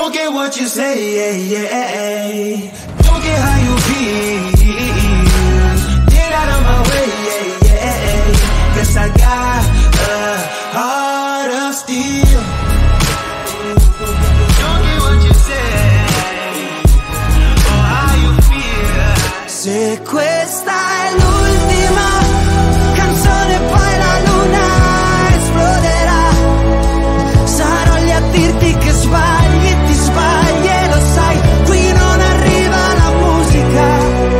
Don't care what you say, don't care how you feel. Get out of my way, guess I got a heart of steel. Don't care what you say or how you feel. Se questa è l'ultima canzone poi la luna esploderà. Sarò lì a dirti che sbagli, ti sbagli e lo sai. Qui non arriva la musica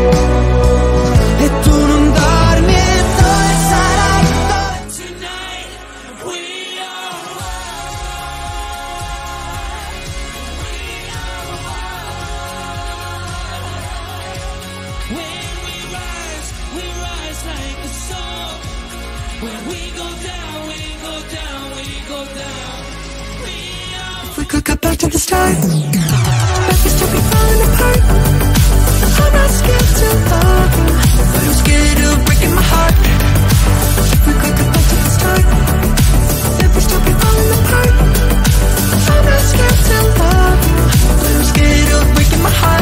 e tu non dormi e dove sarai? Tonight we are one. When we rise like the sun. When we go down, we go down, we go down. We could get back to the start, but we still be falling apart. I'm not scared to love you, but I'm scared of breaking my heart. We could get back to the start, but we still be falling apart. I'm not scared to love you, but I'm scared of breaking my heart.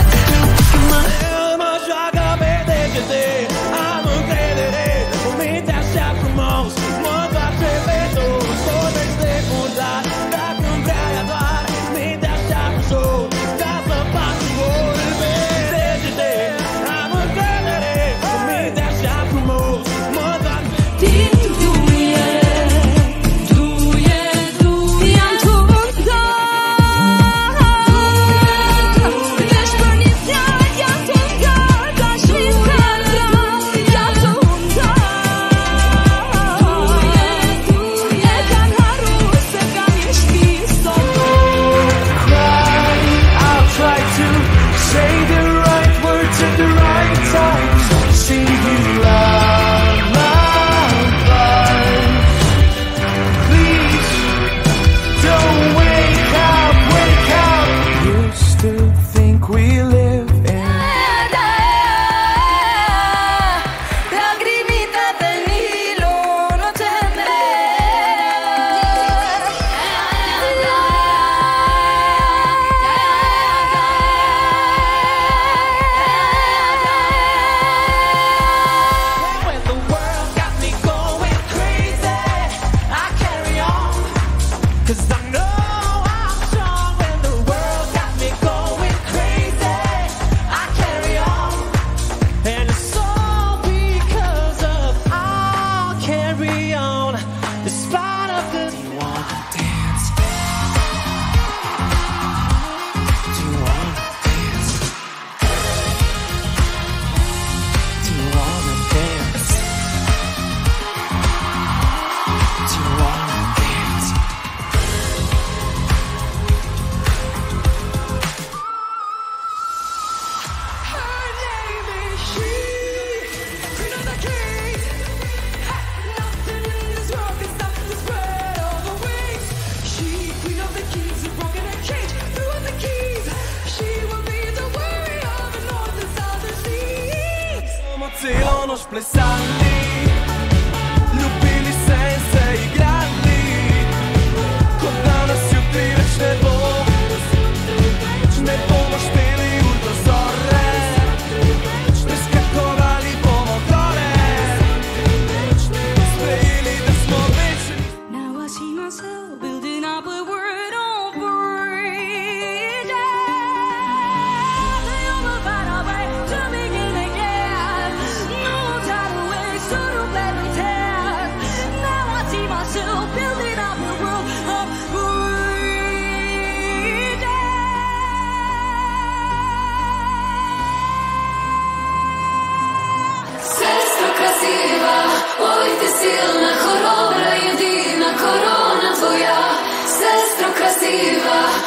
Splesanti, ljubili se igrali, kot danes jutri več ne bo, ne bomo šteli ur do zore, ne skakovali bomo gore, sprejeli, da smo večni. Now I see myself building up a word on bridge. They all find a way to begin again. No time to waste, so don't let me tell. Now I see myself building up a world of bridges. Сестра красива, ой ты сильна, хоробра, єдина корона твоя. Сестра красива,